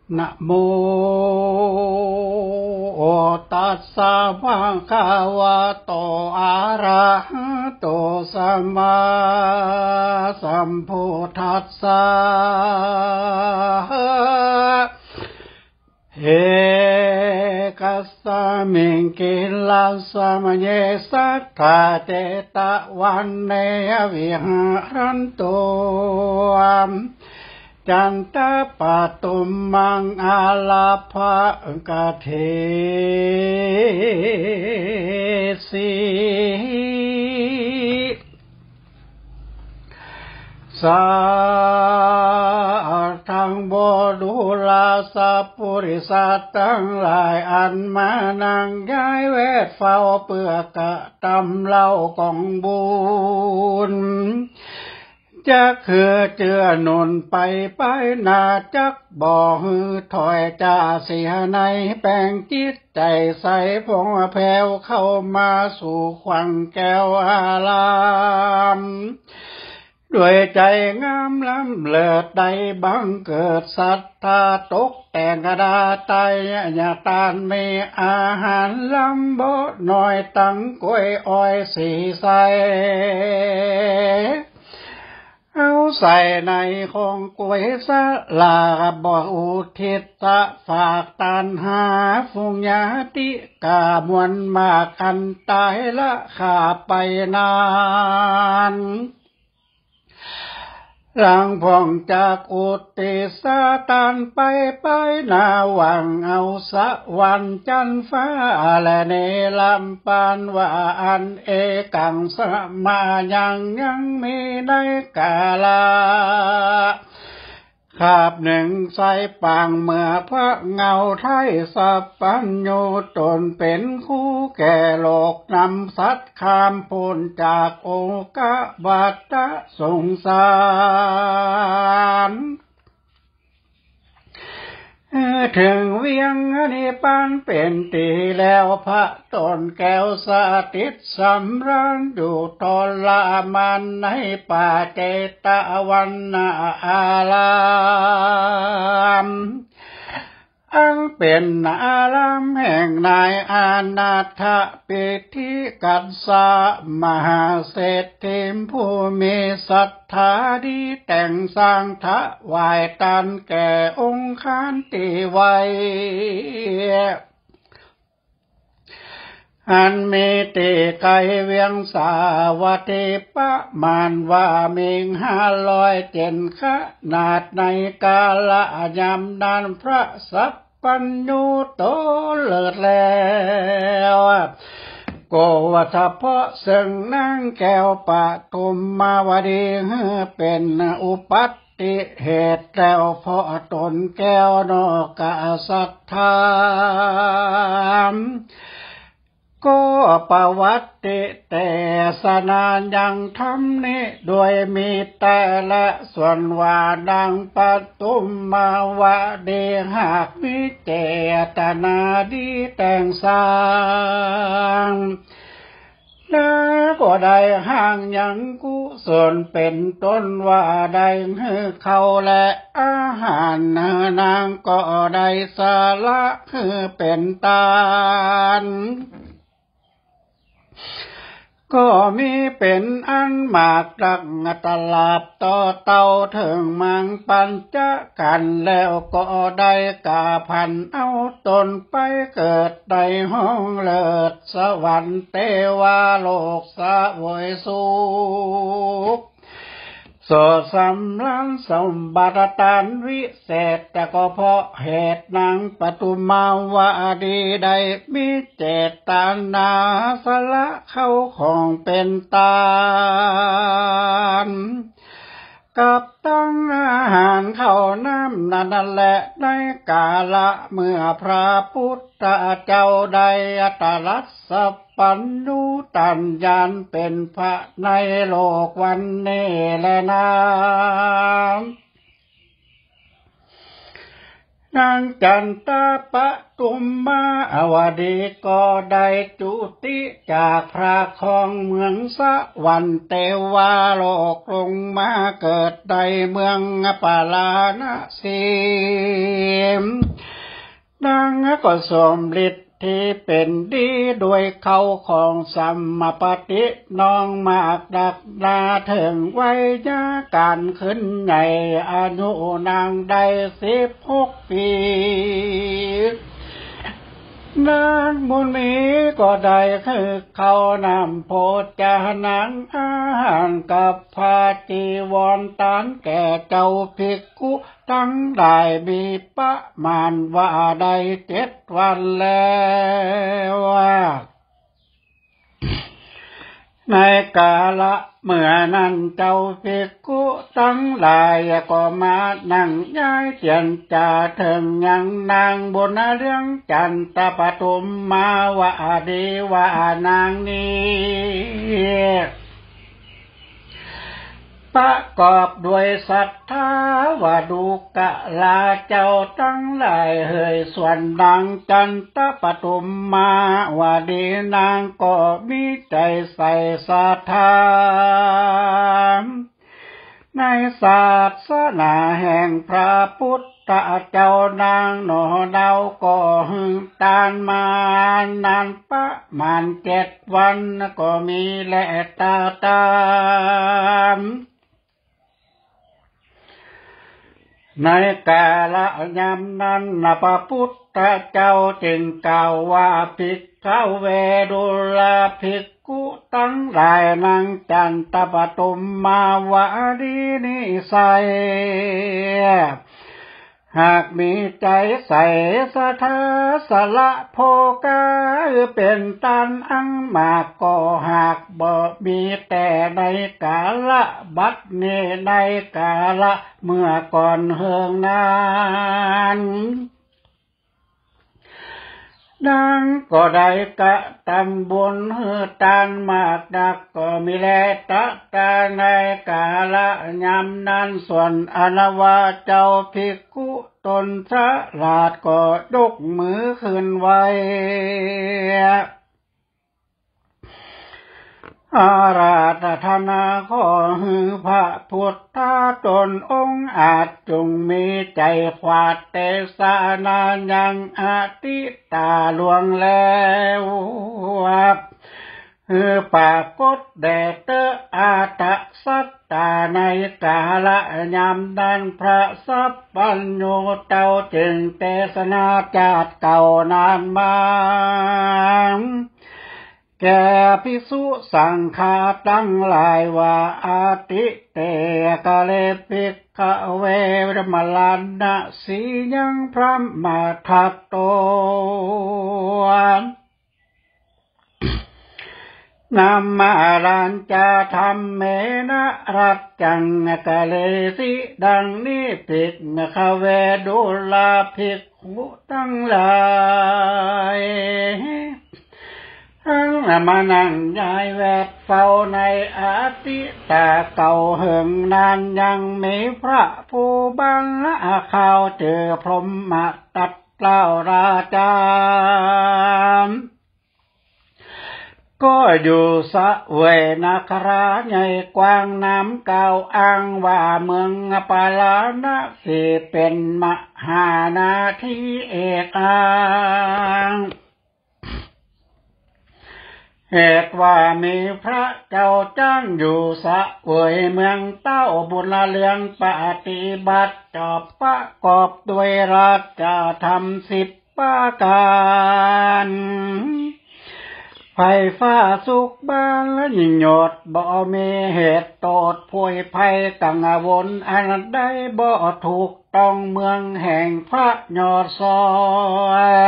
นะโมตัสสะภะคะวะโตอะระหะโตสัมมาสัมพุทธัสสะเอกัสสะมิงกิลลัสสะมะเยสัทธาเตตะวันเนยวิหารันตุจันตปะตุมมังอาลาภะกะเทสีสาทังโบดุลาสัพพุริสัตทั้งหลายอันมานั่งย้ายเวทเฝ้าเปือกะตำเล่ากองบุญจะคือเจือหนุนไปนาจักบ่อหือถอยจ่าเสียในแปลงจิตใจใสพงแผ่วเข้ามาสู่ขวังแก้วอารามด้วยใจงามล้ำเลิศใดบังเกิดศรัทธาตกแต่งกระดาไตยาตานมีอาหารล้ำบ่หน่อยตั้งกล้วยอ้อยสีใสเอาใส่ในของกล้วยสะลาบอกอุทิศฝากตานหาฟุงญาติกามวลมากันตายละขาไปนานหลังพ่องจากอุติสาตานไปนาหวังเอาสะวันจันฟ้าและเนลำปานว่าอันเอกังสมายังมีในกาลาขาบหนึ่งใส่ปางเมื่อพระเงาไทยสัพพัญญูตนเป็นคู่แก่โลกนำสัตว์ข้ามพ้นจากโอกาบัตสงสารถึงเวียงนิพพานเป็นตีแล้วพระตนแก้วสาติดสำราญอยู่ทรมานในป่าเจตวันนาอารามอังเป็นอารามแห่งนายอานาถปิธิกัสสะมหาเศรษฐีผู้มีศรัทธาดีแต่งสร้างถวายตานแก่องค์ขันติไว้อันมีติไกเวียงสาวัติประมาณว่ามิง507ขนาดในกาลยามนั้นพระสัพพัญญูโตเลิศแล้วโกวัฏเพาะซึ่งนางแก้วปทุมมาวดีเป็นอุปัตติเหตุแล้วเพราะตนแก้วนอกศรัทธาก็ประวัติแต่สนายังทำนี้โดยมีแต่และส่วนว่าดังปทุมมาวดีหากมีเจตนาดีแต่งสร้างแล้วก็ได้ห่างยังกุศลเป็นต้นว่าได้เขาและอาหารนางก็ได้สาระคือเป็นตาลก็มีเป็นอันมากดักตลาบต่อเต่าถึงมังปัญจกันแล้วก็ได้กาพันเอาตนไปเกิดในห้องเลิศสวรรค์เทวโลกสวยสุขโสสำลังสมบัติตานวิเศษแต่ก็เพราะเหตุนางปทุมมาวดีได้มีเจตนาสละเข้าของเป็นตานกับตั้งอาหารเข้าน้ำนั่นแหละในกาละเมื่อพระพุทธเจ้าได้ตรัสสัพพัญญูตัญญาณเป็นพระในโลกวันนี้แลนะนางจันตาปะตุมมาอวดีก็ได้จุติจากพระของเมืองสะวันเตวาโลกลงมาเกิดในเมืองปาลานะสีนางก็สมฤทธิ์ที่เป็นดีด้วยเขาของสัมมาปฏิน้องมากดักดาถึงไว้ยาการขึ้นใหญ่อายุนางได้16 ปีนางบุญมีก็ได้คือเขานำโภชนังอาหารกับพาจีวรตานแก่เจ้าภิกขุทั้งได้มีประมาณว่าได้7 วันแล้วในกาละเมื่อนั้นเจ้าภิกขุทั้งหลายก็มานั่งย้ายเจียนจ่าถึงยังนางบนเรื่องจันตปฐุมมาวะดีวานางนี้ประกอบด้วยศรัทธาวาดุกะลาเจ้าทั้งหลายเฮยส่วนดังจันตปฐุมมาวาดีนางก็มีใจใส่ศรัทธาในศาสนาแห่งพระพุทธเจ้านางหนอเดาก็หึงตานมานานประมาณ7 วันก็มีและตามในกาละยามนั้นพระพุทธเจ้าจึงกล่าวว่าภิกขเวดุลภิกขุทั้งหลายนางจันตปฐุมมาวะดีนิสัยหากมีใจใส่ศรัทธาสละโภกาเป็นตันอังมากก็หากบ่มีแต่ในกาละบัดนี้ในกาละเมื่อก่อนเฮืองนานนางก็ได้กะทำบุญเฮือทานมากนักก็มีแลตะตาในกาละยามนั้นส่วนอนาวาเจ้าภิกขุตนฉลาดก็ยกมือขึ้นไว้อาราธนาขอฮือพระพุทธตนองค์อาจจงมีใจขวาดเตสานายังอาติตาลวงแล้วปรากฏแด่เตออาตสัตตาในกาละยามนั้นพระสัพพัญโญเจ้าจึงเทศนาจาดเก่านานมาแก่ภิกษุสังฆาตั้งหลายว่าอาติเตกะเลภิกขเวรมลานะสียังพระมาทัตโตนามารัญจาธรรมเมนะรัจจังกะเลสิดังนี้ภิกขเวดุลภิกขุทั้งหลายทั้งมานั่งย้ายแวดเฝ้าในอาติตาเก่าเหิงนานยังมีพระผู้บังละข่าวเจอพรหมตัดเล่าราชาก็อยู่สะเวนาคราใหญ่กว้างน้ำเก่าอ้างว่าเมืองปาลานะสิเป็นมหานาทีเอกอังเหตุว่ามีพระเจ้าจ้างอยู่สะเวยเมืองเต้าบุญเรืองปฏิบัติจอบประกอบด้วยราชธรรม10 ประการไฟฟ้าสุขบ้านและยิ่งยศบ่มีเหตุโทษพวยภัยกังวลอันใดบ่ถูกต้องเมืองแห่งพระยอดซอย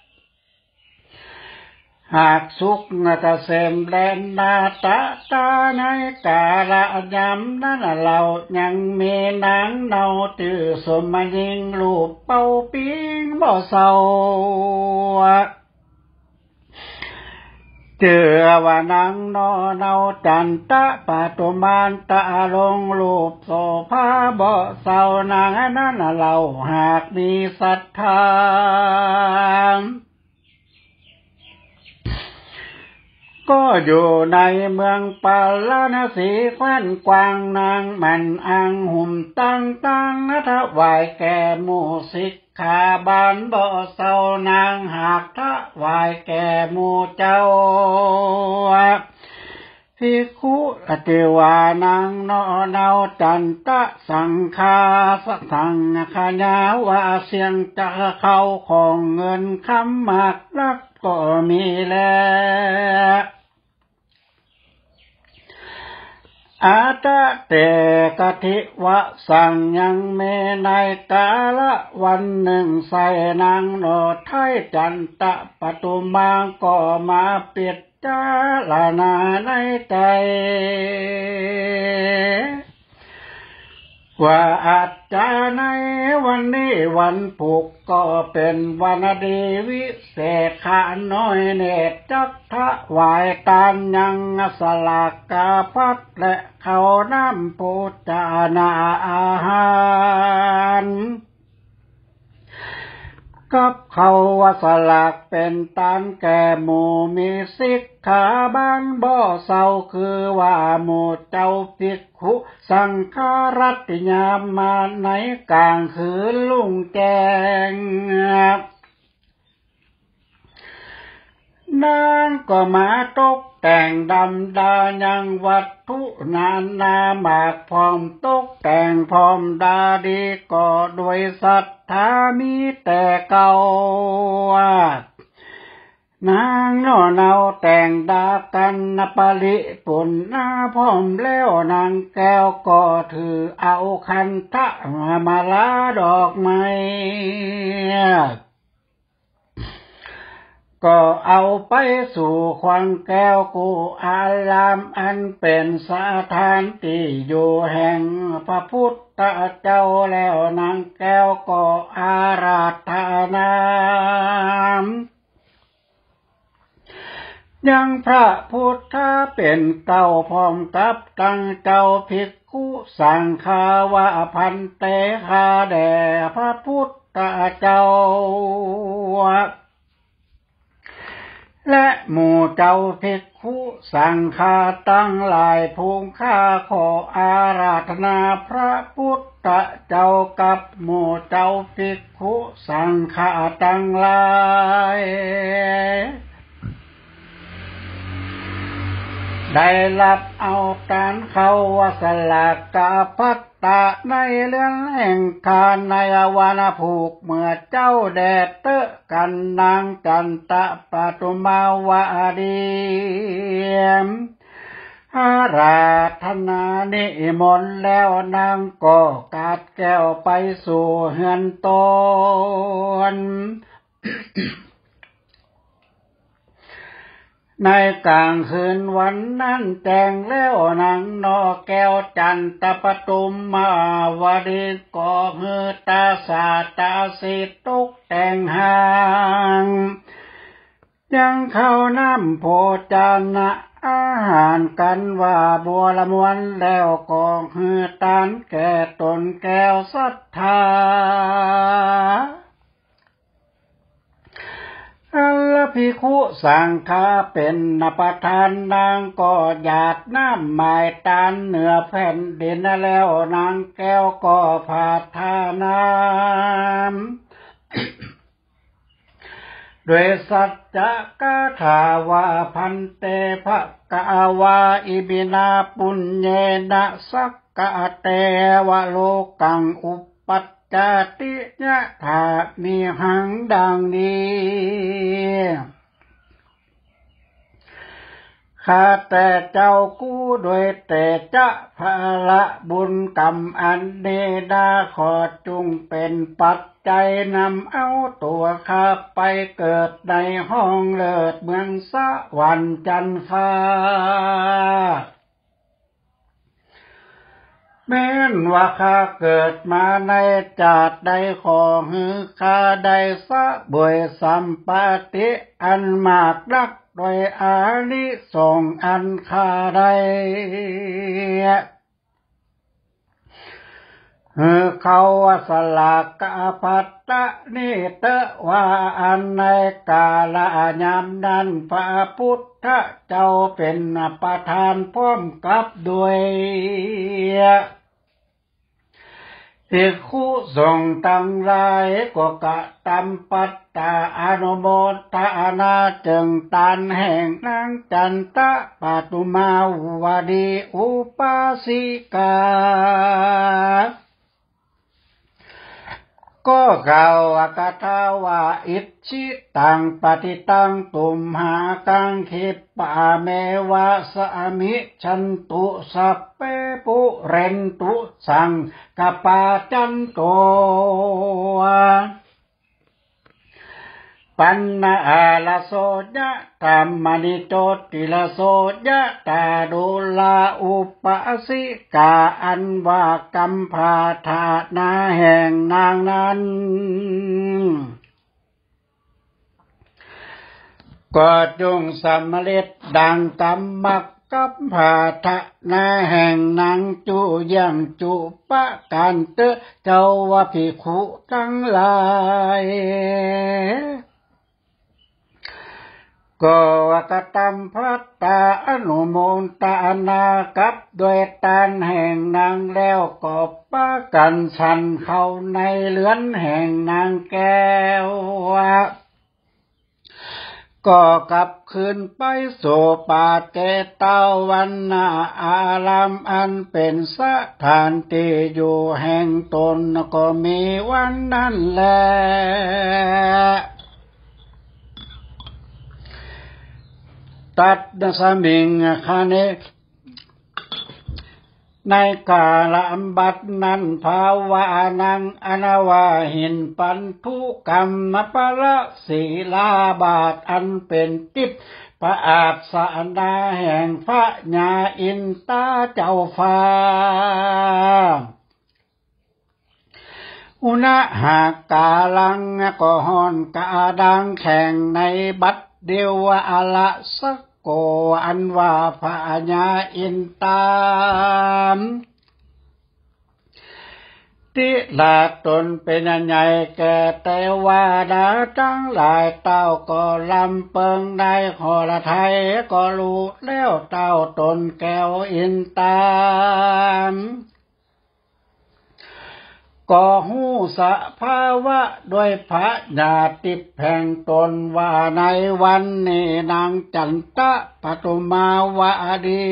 หากสุขเกษมแลนนาตาตาในกาละยามนั้นเรายังมีนางเนาตือสมยิงรูปเป่าปิงบ่เศร้าเจือว่านังนอเนาจันตะปะตุมานตะลงรูปโสภาบ่เศร้านางนั้นเราหากมีศรัทธาก็อยู่ในเมืองปาลานสีแคว้นกวางนางมันอังหุ่มตั้งนัทวายแก่หมู่สิกขาบานบ่เศร้านางหากทะวายแก่หมู่เจ้าภิกขุอติวานังนอเนาจันตะสังฆาสังขญาวาเสียงจะเข้าของเงินคำมากรักก็มีแล้วอาตะเตกทิวะสังยังเมในกาละวันหนึ่งใส่นางโนไทยจันตะปตุมังก็มาเปียดจาลานาในใจว่าอาจจะในวันนี้วันผูกก็เป็นวันดีวิเศษขาน้อยเนตรจักทะวายตานยังสลากกาพัดและเขาน้ำปูจานาอาหารกับเขาว่าสลากเป็นตานแก่หมู่มีสิกขาบ้านบ่เศร้าคือว่าหมู่เจ้าภิกขุสังฆรัตยามมาในกลางคืนลุ่งแจ้งนางก็มาตกแต่งดำดายังวัตถุนานาหมากพร้อมตกแต่งพร้อมดาดีก็ด้วยศรัทธามีแต่เก่านางนอเนาแต่งดากันนปริปุนนาพร้อมแล้วนางแก้วก็ถือเอาคันทะมาลาดอกไม้ก็เอาไปสู่ควังแก้วกูอารามอันเป็นสถานที่อยู่แห่งพระพุทธเจ้าแล้วนางแก้วก็อาราธนายังพระพุทธเป็นเจ้าพร้อมกับตั้งเจ้าภิกขุสังฆาวะพันเตคาแด่พระพุทธเจ้าและหมู่เจ้าภิกขุสังฆาตั้งหลายภูมิข้าขออาราธนาพระพุทธเจ้ากับหมู่เจ้าภิกขุสังฆาตั้งหลายได้รับเอาการเขาวสลากกาพัตตะในเรื่องแห่งคานในวานาผูกเมื่อเจ้าแดดเตอะกันนางจันตะปตุมาวาดีอาราธนานิมนต์แล้วนางก็กาดแก้วไปสู่เฮือนตนในกลางคืนวันนั้นแต่งแล้วนางนอแก้วจันตะปตุมมาวดีก็มือตาสาตาสิตุกแต่งหางยังเข้าน้ำโพจานะอาหารกันว่าบัวละมวนแล้วก็ฮือตานแก่ตนแก้วศรัทธาอัลภิกขุสังฆาเป็นนประธานนางก็หยาดน้ำหมายตานเหนือแผ่นดินแล้วนางแก้วก็พาทาน้ำด้วยสัจจะกาถาวาพันเตภะกาวาอิบินาปุญเยนะสักกะเตวะโลกังอุปปัจจติยะถามีหังดังนี้ข้าแต่เจ้ากู้ด้วยแต่จะภาละบุญกรรมอันเดดาขอจุงเป็นปัจจัยนำเอาตัวข้าไปเกิดในห้องเลิศเมืองสวรรค์จันทร์ฟ้าแม้นว่าข้าเกิดมาในจาติใดขอให้ข้าได้สะบวยสัมปติอันมากรักโดยอานิสงส์อันคาใดเขาสลากะปัตตะนิเตว่าอันในกาลยามนั้นพระพุทธเจ้าเป็นประธานพร้อมกับด้วยภิกขุสงฆ์ทั้งหลายก็กะตำปัตตาอนุโมทนาจึงตานแห่งนางจันตะปตุมาวดีอุปาสิกาก็กล่าวกถาว่าอิจฉิตังปฏิตังตุมหากังคิปะเมวะสามิชันตุสัพเพปุเรนตุสังกปาจันโตปันนาลโสยะธรรมนิโจติลโสยะตาดุลาอุปสิกาอันว่ากัมภาธานาแห่งนางนั้นก็จงสำเร็จดังกรรมกัมภาธานาแห่งนางจุยังจุปะกันเตเจ้าวะภิกขุทั้งหลายก็กตัมพัตตาอนุโมทนากับด้วยตานแห่งนางแล้วก็ปะกันฉันเข้าในเรือนแห่งนางแก้วก็กลับคืนไปสู่ป่าเจตวันนาอารามอันเป็นสถานที่อยู่แห่งตนก็มีวันนั้นแลตัดสมิงคาเนในกาลบัดนั้นภาวะนังอนาวาหินปันทุกรรมปะละศีลาบาทอันเป็นทิพย์พระอาสนาแห่งพระญาอินตาเจ้าฟ้าอุณหากาลังก็หอนกาดังแข่งในบัดเดียวอละสักโกอันว่าพระญาอินตามติลาตนเป็นใหญ่แก่แต่ว่าดาทั้งหลายเต้าก็ลำเปิงได้ขอละไทยก็รู้แล้วเต้าตนแก้วอินตามก็หูสภาวะด้วยพระญาติแห่งตนว่าในวันนี้นางจันตะปตุมาวดี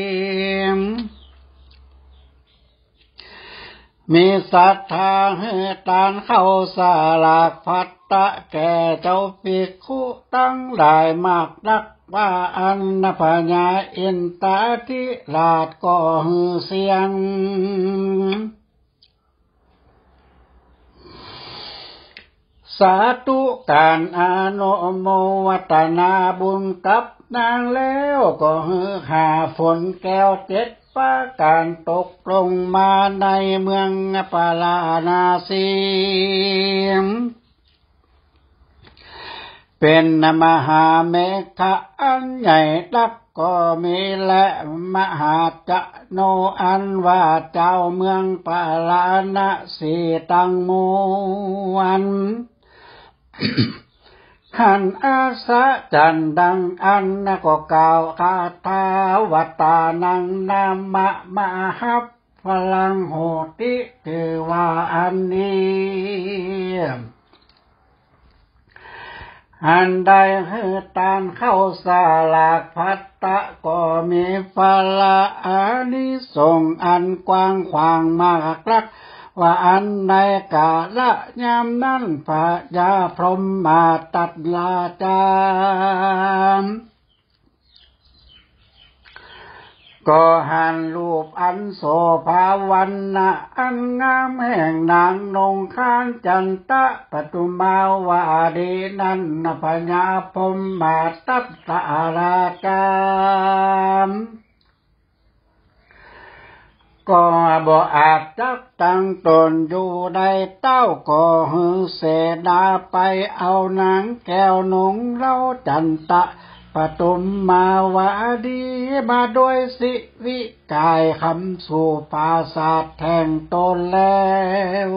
มีศรัทธาให้ตานเข้าสาลากพัตตะแก่เจ้าภิกขุตั้งหลายมากนักว่าอันนพญาอินตาธิราชก็ฮือเสียงสาธุการอนุโมทนาบุญกับนางแล้วก็ฮือหาฝนแก้วเจ็ดฟ้าการตกลงมาในเมืองปาลานาสีเป็นมหาเมฆะอันใหญ่ลักก็มีและมหาจะโนอันว่าเจ้าเมืองปาลานาสีตั้งมวลขันอาสะจันดังอันก็กล่าวคาถาวตานังนามะมหัพพลังโหติเทวาอันนี้อันใดให้ตานเข้าสาลากพัตตะก็มีพละอานิสงส์อันกว้างขวางมากลักว่าอันในกาละยามนั้นพระยาพรหมมาตัดลาจามก็หันรูปอันโสภาวันนะอันงามแห่งนางนงคานจันตะปตุมาวาดีนั้นพญาพรหมมาตัดสาราจามก็บ่อาจจักตั้งตนอยู่ได้เต้าก็หือเสนาไปเอานางแก้วนงเล่าจันตะปฐุมมาวาดีมาโดยสิวิกายคำสู่ปราสาทแทงตนแล้ว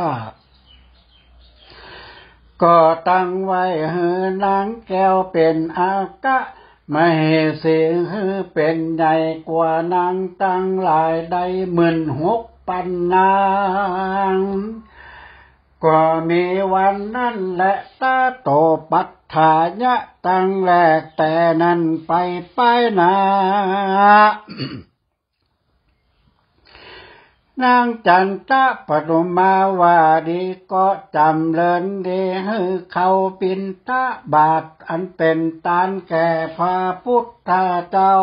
ก็ตั้งไว้หือนางแก้วเป็นอากะไม่เสียงหือเป็นใหญ่กว่านางตั้งหลายได้16,000นางก็มีวันนั้นแหละตาโตปัฏฐายะตั้งแรกแต่นั้นไปนานางจันทะปฐุมาวาดีก็จำเริญดีให้เขาปิณฑบาตอันเป็นตานแก่พระพุทธเจ้า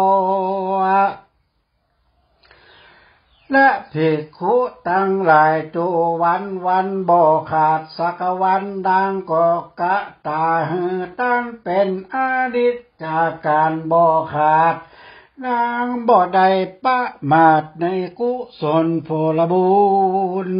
และภิกขุตั้งหลายจูวันบ่ขาดสักวันดังก็กะตาหือตั้งเป็นอดิจจากการบ่ขาดนางบ่ได้ประมาทในกุศลผลบุญ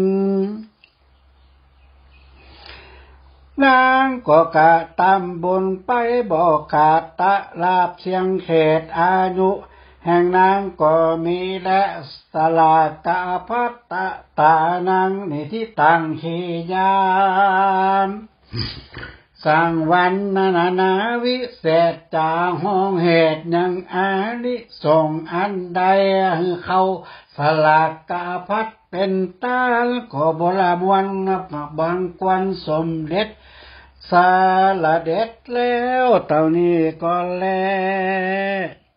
นางก็กะตามบุญไปบ่ขาดตะลาบเสียงเขตอายุแห่งนางก็มีและสลากะพัตตะตานางนิทิตังขียามสังวันนาวิเศษจาห้องเหตุยังอานิสงส์อันใดเขาสลากะพัดเป็นตาลก็บลามวันบางกวนสมเด็จสาละเด็ดแล้วเต่านี้ก็แล้ว